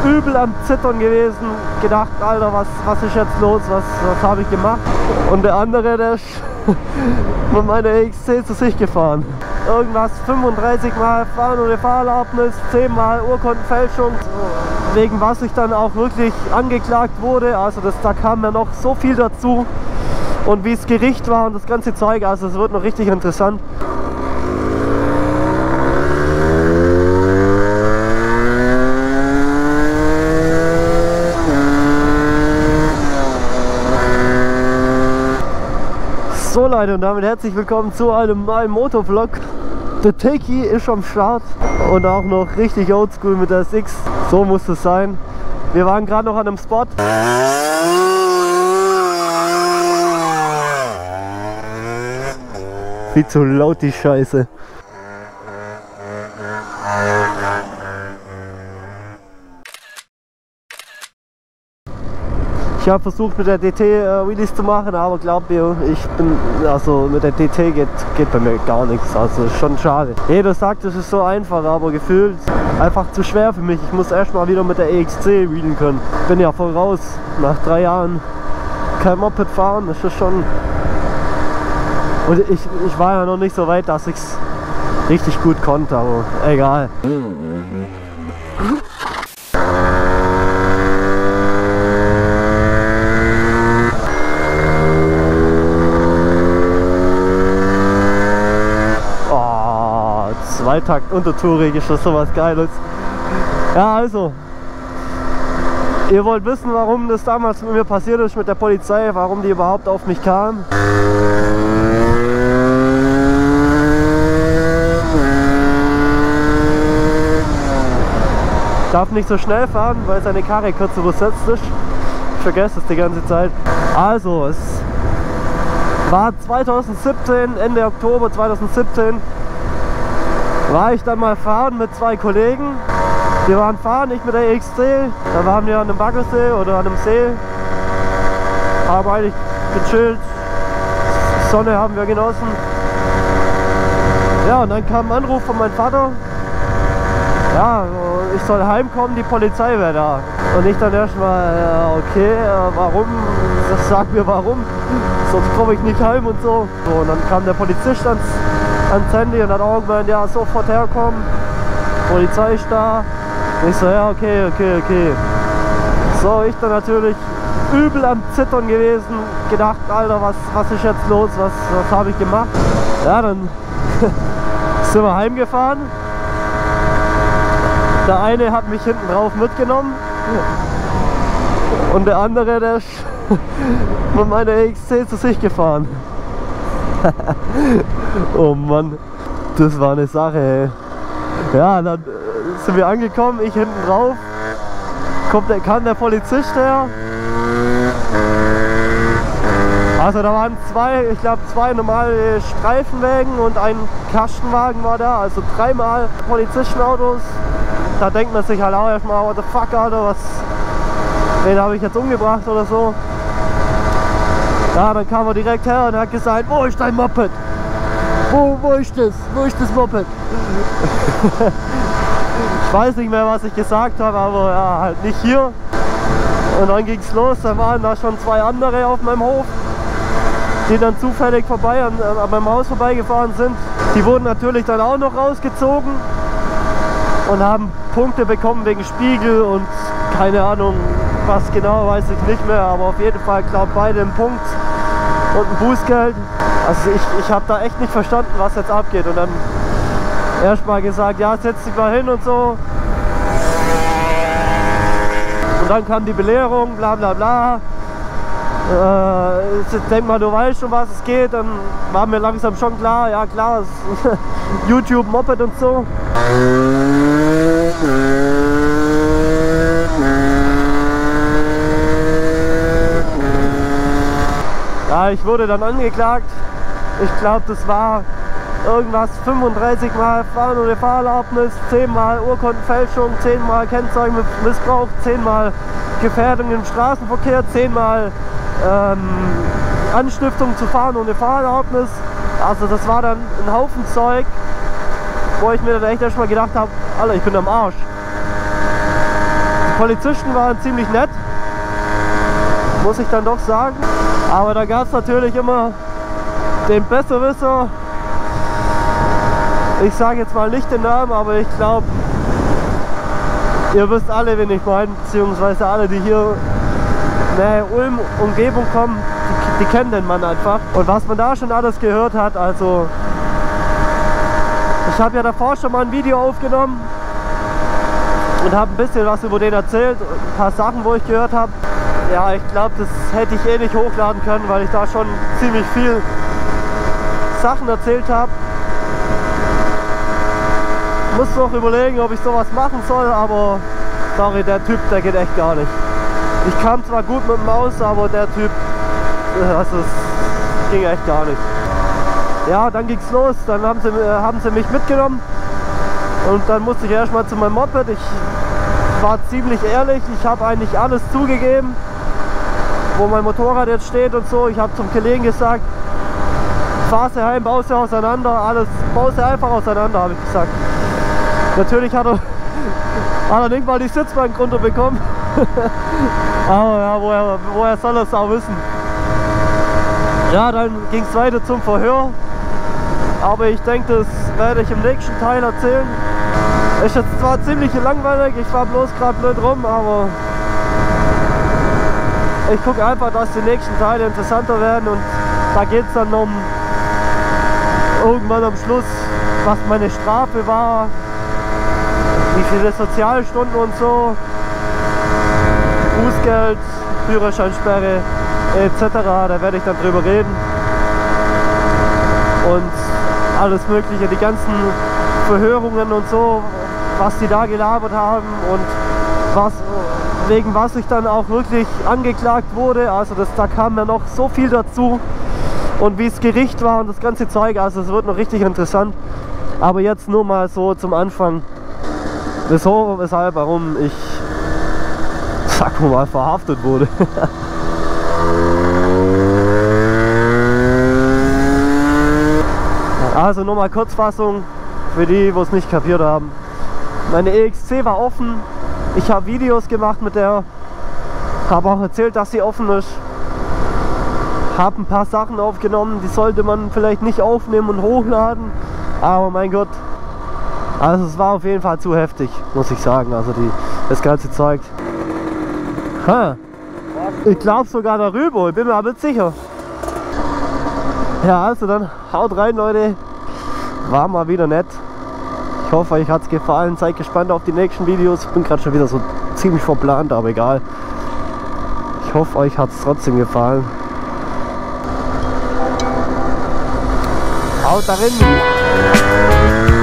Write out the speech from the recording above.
übel am Zittern gewesen, gedacht, Alter, was ist jetzt los, was habe ich gemacht? Und der andere, der ist mit meiner EXC zu sich gefahren. Irgendwas 35 Mal Fahren ohne Fahrerlaubnis, 10 Mal Urkundenfälschung, wegen was ich dann auch wirklich angeklagt wurde. Also da kam ja noch so viel dazu und wie das Gericht war und das ganze Zeug, also es wird noch richtig interessant. So Leute, und damit herzlich willkommen zu einem neuen Motovlog. Der Teki ist am Start und auch noch richtig oldschool mit der SX. So muss es sein. Wir waren gerade noch an einem Spot. Viel zu laut die Scheiße. Ich habe versucht mit der DT Wheelies zu machen, aber glaubt mir, mit der DT geht bei mir gar nichts, also ist schon schade. Jeder sagt, es ist so einfach, aber gefühlt einfach zu schwer für mich. Ich muss erstmal wieder mit der EXC wheelen können. Bin ja voll raus, nach 3 Jahren kein Moped fahren, das ist schon... Und ich war ja noch nicht so weit, dass ich es richtig gut konnte, aber egal. Zweitakt untertourig ist das sowas Geiles. Ja, also, ihr wollt wissen, warum das damals mit mir passiert ist mit der Polizei, warum die überhaupt auf mich kamen. Ich darf nicht so schnell fahren, weil seine Karre kurz übersetzt ist. Ich vergesse es die ganze Zeit. Also, es war 2017, Ende Oktober 2017. War ich dann mal fahren mit 2 Kollegen. Wir waren fahren, ich mit der EXC. Da waren wir an einem Baggersee oder an einem See. Haben eigentlich gechillt. Sonne haben wir genossen. Ja, und dann kam ein Anruf von meinem Vater. Ja, ich soll heimkommen, die Polizei wäre da. Und ich dann erstmal, okay, warum? Sag mir warum. Sonst komme ich nicht heim und so. Und dann kam der Polizist ans Handy und hat auch gemeint, ja, sofort herkommen, Polizei ist da. Und ich so, ja, okay. So, ich dann natürlich übel am Zittern gewesen, gedacht, Alter, was ist jetzt los, was habe ich gemacht? Ja, dann sind wir heimgefahren. Der eine hat mich hinten drauf mitgenommen und der andere, der ist mit meiner EXC zu sich gefahren. Oh Mann, das war eine Sache, ey. Ja, dann sind wir angekommen, ich hinten drauf, kam der Polizist her. Also da waren zwei normale Streifenwägen und ein Kastenwagen war da, also 3 Mal Polizistenautos. Da denkt man sich halt auch erstmal, what the fuck, Alter, wen habe ich jetzt umgebracht oder so. Ja, dann kam er direkt her und hat gesagt, wo ist dein Moped? Wo ist das? Wo ist das Moped? Ich weiß nicht mehr, was ich gesagt habe, aber ja, halt nicht hier. Und dann ging es los, da waren da schon 2 andere auf meinem Hof, die dann zufällig an meinem Haus vorbeigefahren sind. Die wurden natürlich dann auch noch rausgezogen und haben Punkte bekommen wegen Spiegel und keine Ahnung, was genau, weiß ich nicht mehr, aber auf jeden Fall, glaube beide einen Punkt und ein Bußgeld. Also ich habe da echt nicht verstanden, was jetzt abgeht, und dann erstmal gesagt, ja, setz dich mal hin und so. Und dann kam die Belehrung, bla bla bla. Denk mal, du weißt schon, was es geht. Dann war mir langsam schon klar, ja klar, YouTube, Moped und so. Ja, ich wurde dann angeklagt. Ich glaube, das war irgendwas 35 Mal Fahren ohne Fahrerlaubnis, 10 Mal Urkundenfälschung, 10 Mal Kennzeichenmissbrauch, 10 Mal Gefährdung im Straßenverkehr, 10 Mal Anstiftung zu fahren ohne Fahrerlaubnis. Also das war dann ein Haufen Zeug, wo ich mir dann echt erstmal gedacht habe, Alter, ich bin am Arsch. Polizisten waren ziemlich nett, muss ich dann doch sagen. Aber da gab es natürlich immer den Besserwisser. Ich sage jetzt mal nicht den Namen, aber ich glaube, ihr wisst alle, wen ich meine, beziehungsweise alle, die hier Nähe Ulm, Umgebung kommen, die kennen den Mann einfach. Und was man da schon alles gehört hat, also ich habe ja davor schon mal ein Video aufgenommen und habe ein bisschen was über den erzählt, ein paar Sachen, wo ich gehört habe. Ja, ich glaube, das hätte ich eh nicht hochladen können, weil ich da schon ziemlich viel Sachen erzählt habe. Muss noch überlegen, ob ich sowas machen soll, aber sorry, der Typ, der geht echt gar nicht. Ich kam zwar gut mit dem Maus, aber der Typ, also es ging echt gar nicht. Ja, dann ging's los, dann haben sie mich mitgenommen und dann musste ich erstmal zu meinem Moped. Ich war ziemlich ehrlich, ich habe eigentlich alles zugegeben, wo mein Motorrad jetzt steht und so. Ich habe zum Kollegen gesagt, fahr sie heim, baue sie auseinander, alles, baue sie einfach auseinander, habe ich gesagt. Natürlich hat er nicht mal die Sitzbank runterbekommen. Aber ja, woher soll er es auch wissen? Ja, dann ging es weiter zum Verhör. Aber ich denke, das werde ich im nächsten Teil erzählen. Ist jetzt zwar ziemlich langweilig, ich war bloß gerade blöd rum, aber ich gucke einfach, dass die nächsten Teile interessanter werden und da geht es dann um irgendwann am Schluss, was meine Strafe war, wie viele Sozialstunden und so, Bußgeld, Führerscheinsperre etc. Da werde ich dann drüber reden und alles mögliche, die ganzen Verhörungen und so, was die da gelabert haben und wegen was ich dann auch wirklich angeklagt wurde. Also da kam ja noch so viel dazu und wie das Gericht war und das ganze Zeug, also es wird noch richtig interessant. Aber jetzt nur mal so zum Anfang, wieso, weshalb, warum ich, sag mal, verhaftet wurde. Also nur mal Kurzfassung für die, wo es nicht kapiert haben. Meine EXC war offen, ich habe Videos gemacht mit der, habe auch erzählt, dass sie offen ist. Habe ein paar Sachen aufgenommen, die sollte man vielleicht nicht aufnehmen und hochladen, aber mein Gott, also es war auf jeden Fall zu heftig, muss ich sagen, also das ganze Zeug. Ich glaube sogar darüber, ich bin mir aber nicht sicher. Ja, also dann haut rein, Leute, war mal wieder nett. Ich hoffe, euch hat es gefallen, seid gespannt auf die nächsten Videos. Ich bin gerade schon wieder so ziemlich verplant, aber egal. Ich hoffe, euch hat es trotzdem gefallen. Haut darin!